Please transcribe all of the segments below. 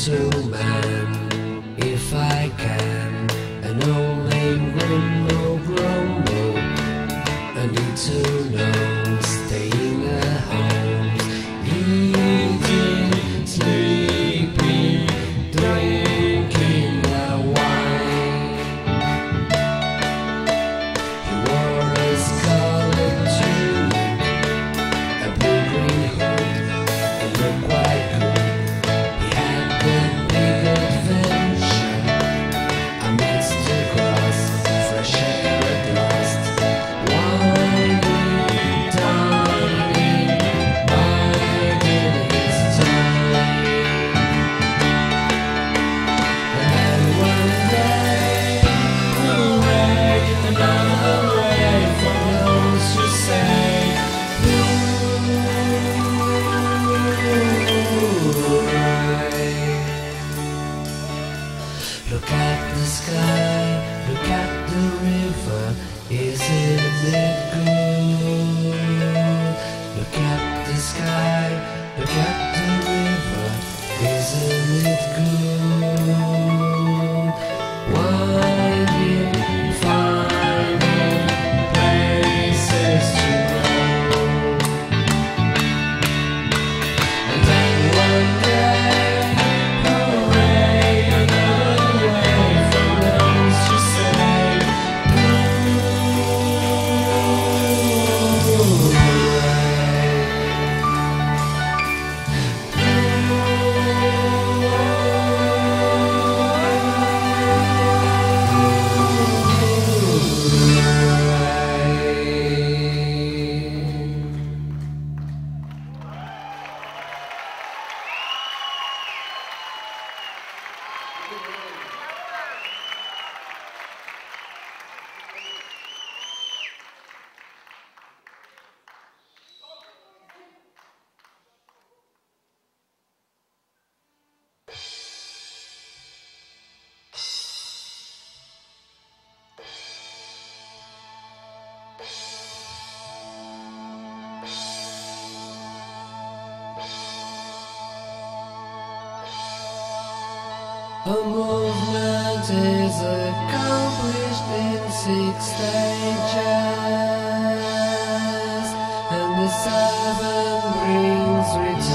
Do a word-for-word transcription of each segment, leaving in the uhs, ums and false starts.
gentleman, if I can, an old lame grumble grumble. I need to know, staying at home, eating, sleeping, drinking the wine. He wore a scarlet tunic, a blue-green hood, and looked quite good. He had the big adventure, I missed across, fresh air at last. Winding, dining, biding his time. And then one day, hooray, another way for those who say, hooray. Look at the sky, look at the river, isn't it good? Look at the sky, look at the river, isn't it good? Winding, finding places to go. And then one day, hooray, another way for those who say, a movement is accomplished in six stages, and the seven brings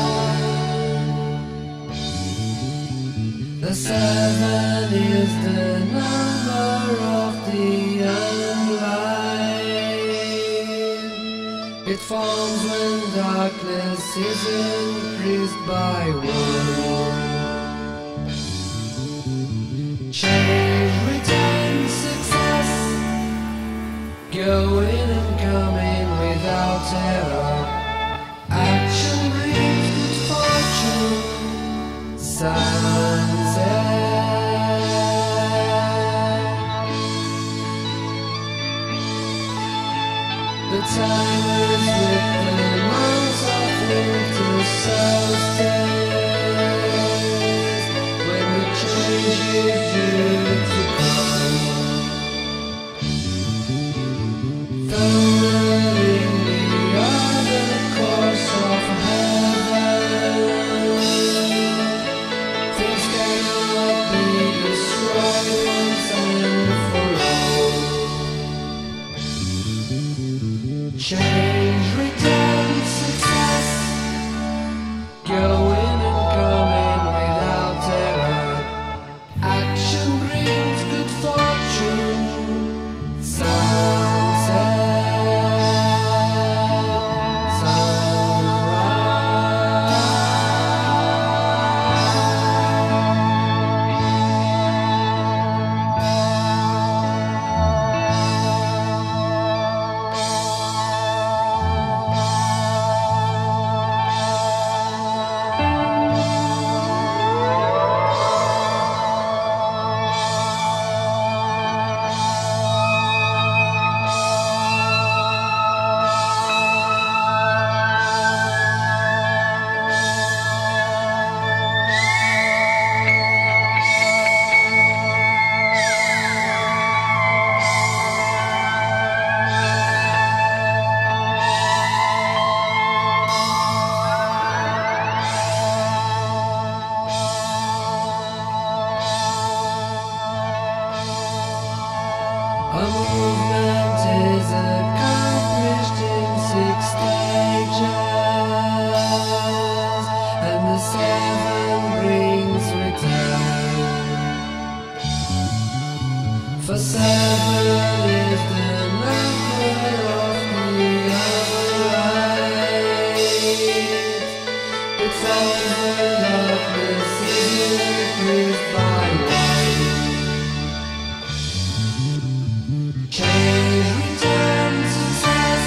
return. The seven is the number of the unlight. It forms when darkness is increased by one. Change, return, success, going and coming without error. Action brings good fortune, sunset. The timers with the months of winter solstice, when the change is due to come. Thundering the other course of heaven, things cannot be destroyed once and for all. Change, return, success, going and coming without error. Action brings good fortune, sunset, sunrise. A movement is accomplished in six stages, and the seven brings return. For seven is the number of the right. It's over darkness is increased by light. Change, return, success,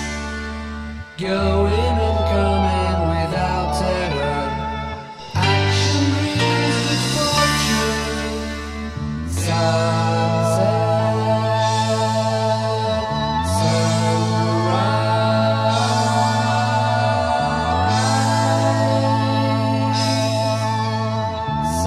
going and coming without terror. Action brings good fortune. Sunset, sunrise,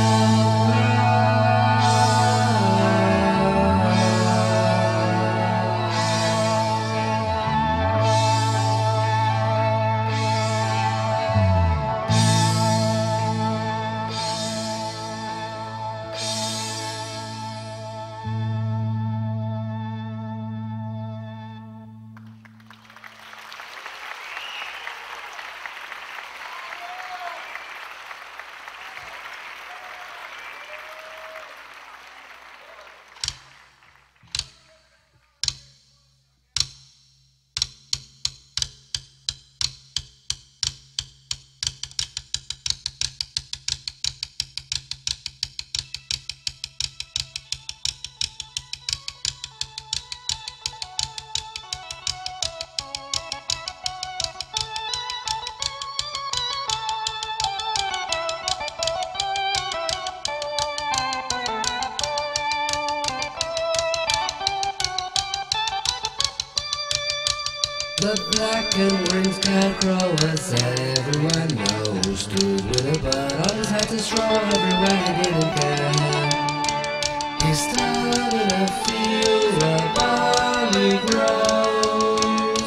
the black and green scarecrow, as everyone knows, stood with a bud on his hat to straw everywhere he didn't care. He stood in a field where barley grows.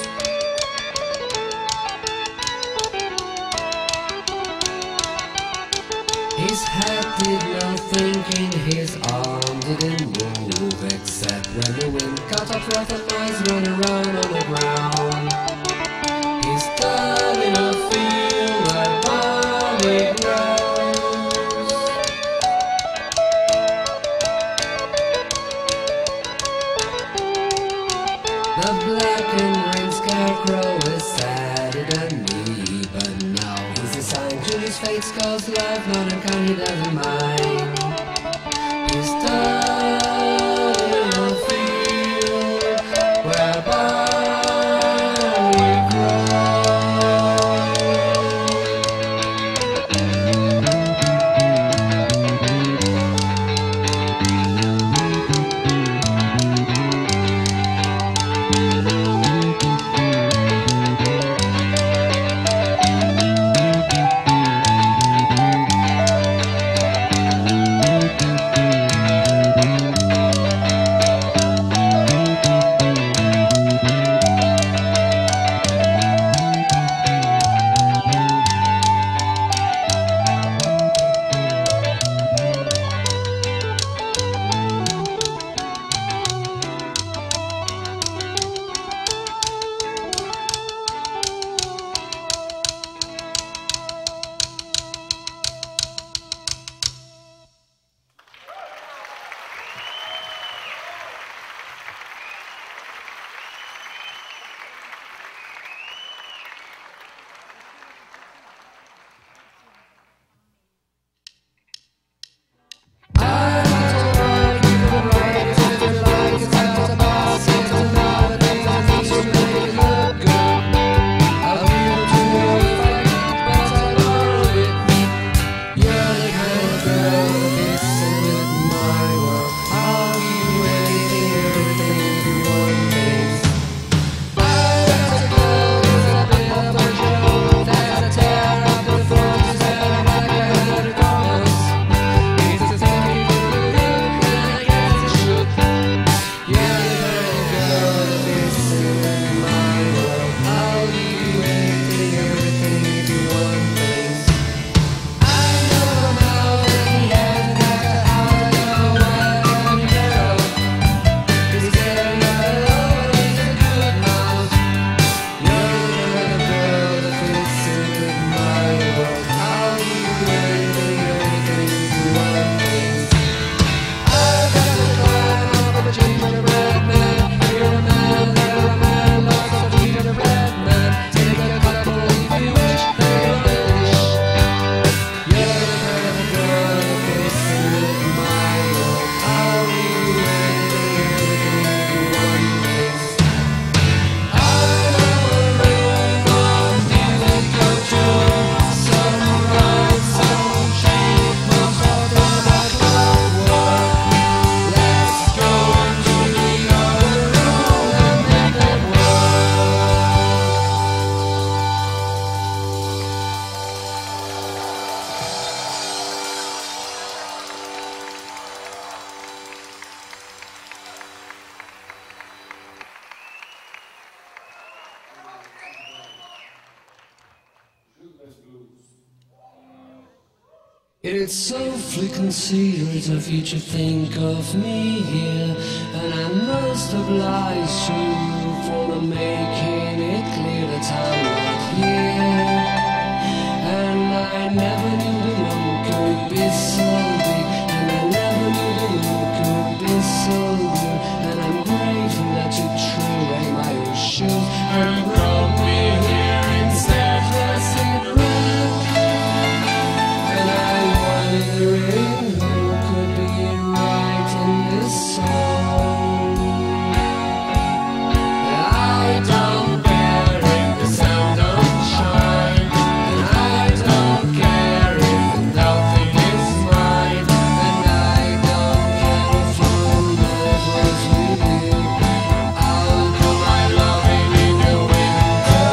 His head did no thinking, his arm didn't move, except when the wind cut off wrath and mice run around on the ground. He stood in a field where barley grows. The black and green scarecrow is sadder than me, but now he's assigned to his fate, 'cause life not unkind he doesn't mind. He stood in a field where barley grows. It's softly concealed, a future think of me here, and I must oblige you for making it clear that I'm not here. And I never knew the moon could be so big, and I never knew the moon could be so blue, and I'm grateful that you threw away my old shoes and brought me here instead of sitting around. And I'm wondering who could be writing this song. I don't care if the sun don't shine, and I don't care if the nothing is mine, and I don't care if you never with you. I'll do my loving in the winter.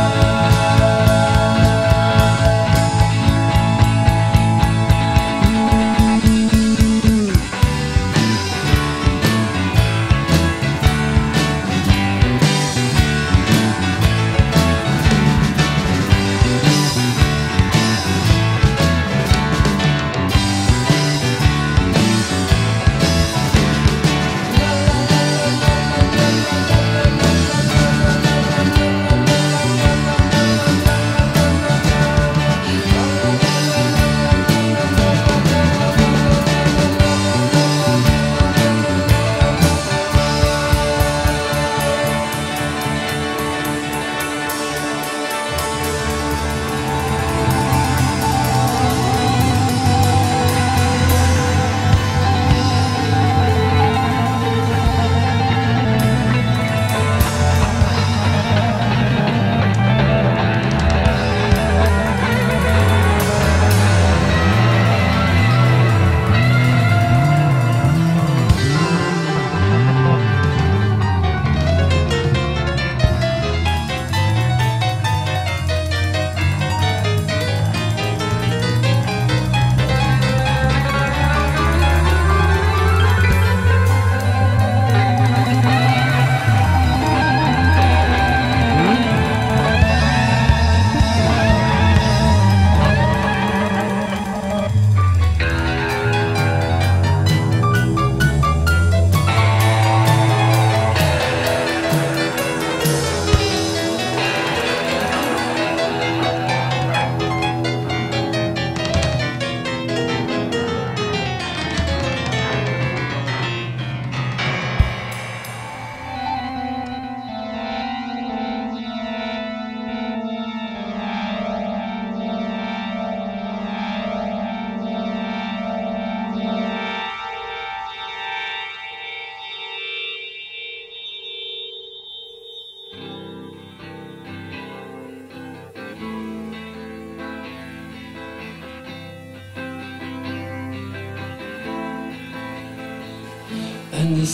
And the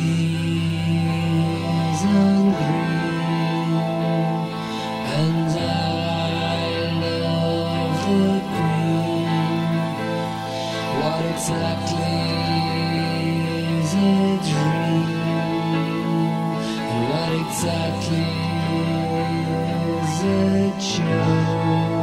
season green, and I love the green. What exactly is a dream, and what exactly is a joke?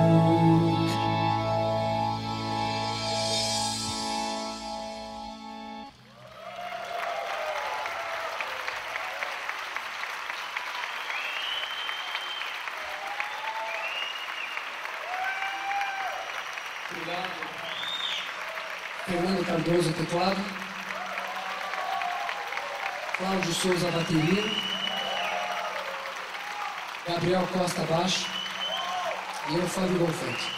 Obrigado. Fernando Cardoso, teclado. Cláudio Souza, bateria. Gabriel Costa, baixo. E eu, Fábio Bonfante.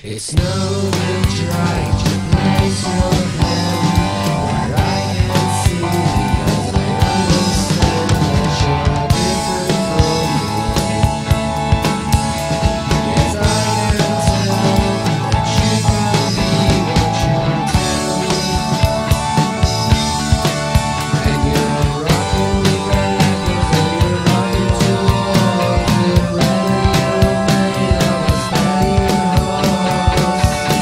It's no good trying to place your hand where I can see, because I understand that you're different from me. Yes, I can tell that you can be what you tell me, and you're rocking me back as though you're rocking to all the letter you made on a stallion horse.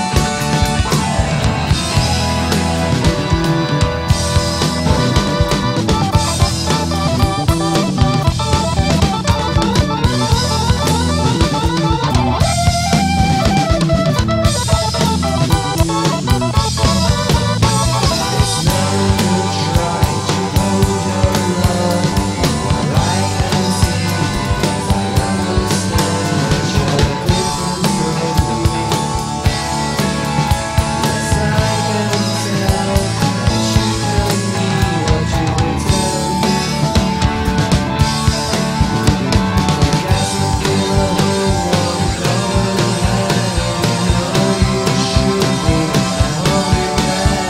It's no good trying to hold your love where I can see, because I understand that you're different from me. Yes, I can tell that you can be what you tell me. The caterpillar who's one covered in hand, and you know you should be holding back.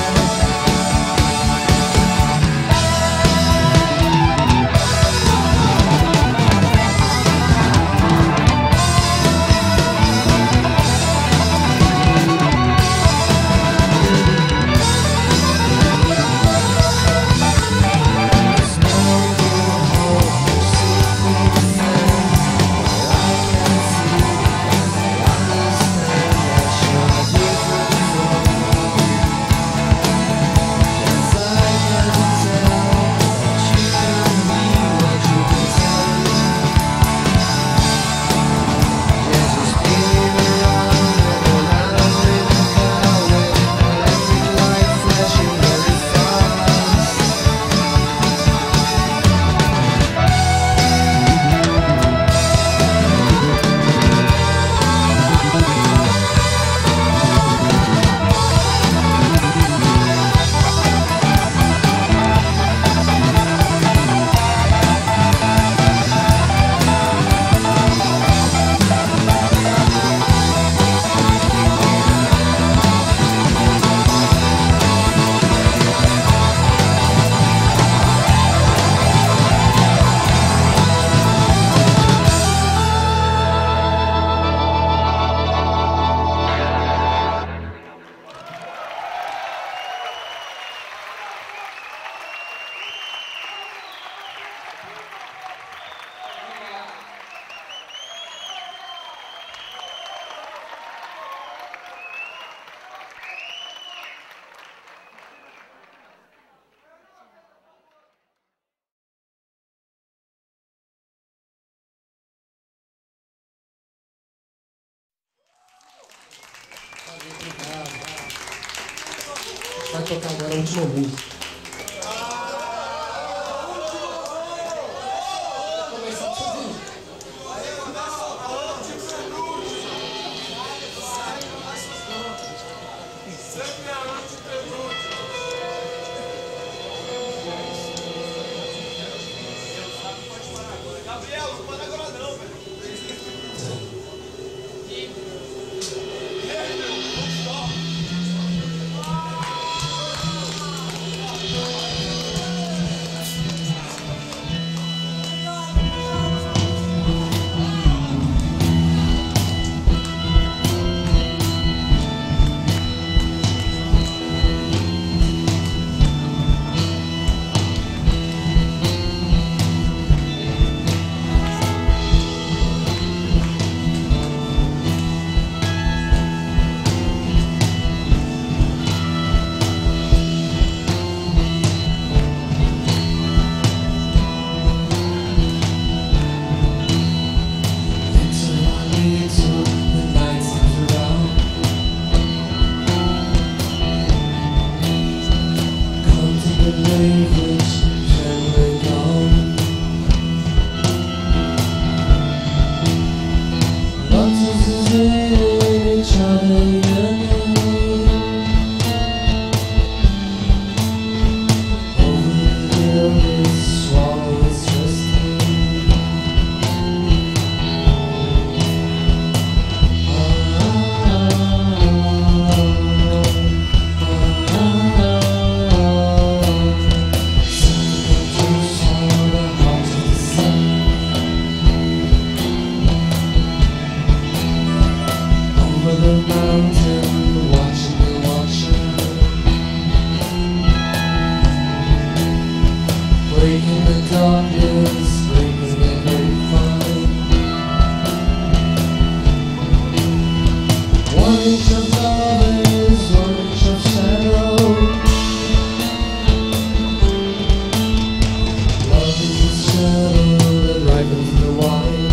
It's no good hold your secret friend where I can see, because I understand that you're different from me. Yes, I can tell that you can be what you tell me. Yeah, just spinning around and around in a car with electric light flashing very fast. Vai tocar agora a última música. Começar pra você ver. the mountain, watching the watcher, breaking the darkness, breaking the grapevine. One inch of love is one inch of shadow. Love is the shadow that ripens the wine.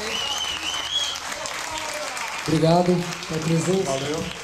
Obrigado pela presença. Valeu.